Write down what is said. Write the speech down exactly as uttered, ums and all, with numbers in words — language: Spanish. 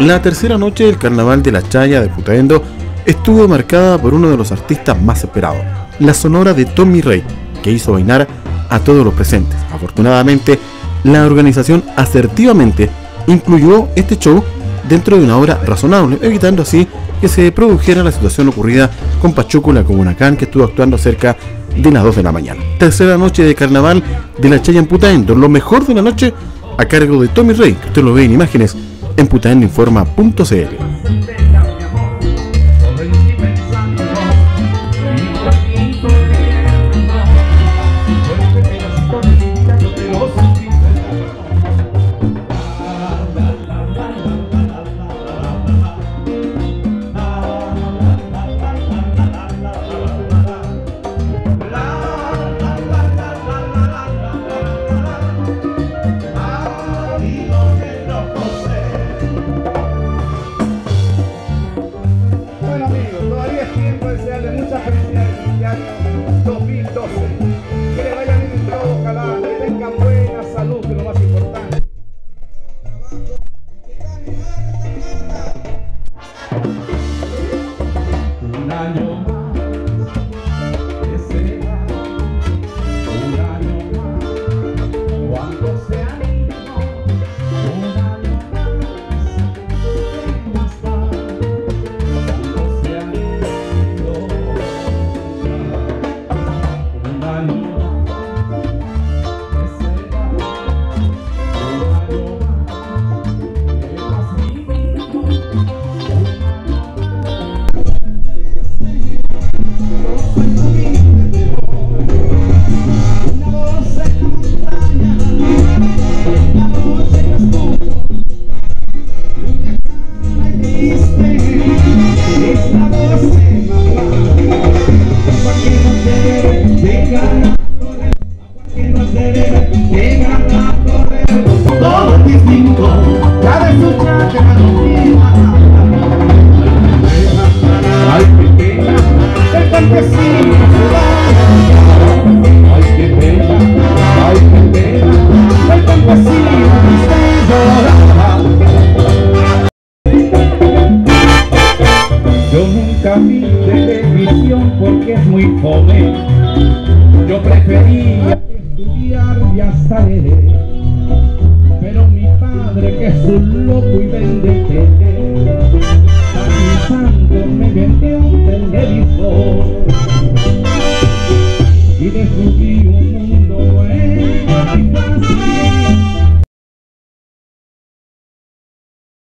La tercera noche del Carnaval de la Chaya de Putaendo estuvo marcada por uno de los artistas más esperados, la sonora de Tommy Rey, que hizo bailar a todos los presentes. Afortunadamente, la organización asertivamente incluyó este show dentro de una hora razonable, evitando así que se produjera la situación ocurrida con Pachuco la Comunacán, que estuvo actuando cerca de las dos de la mañana. Tercera noche de Carnaval de la Chaya en Putaendo, lo mejor de la noche a cargo de Tommy Rey, que usted lo ve en imágenes en putaendoinforma punto c l. Yo nunca vi televisión porque es muy fome. Yo prefería estudiar y hasta leer. Pero mi padre, que es un loco y vende tele, a mi santo me vendió un televisor.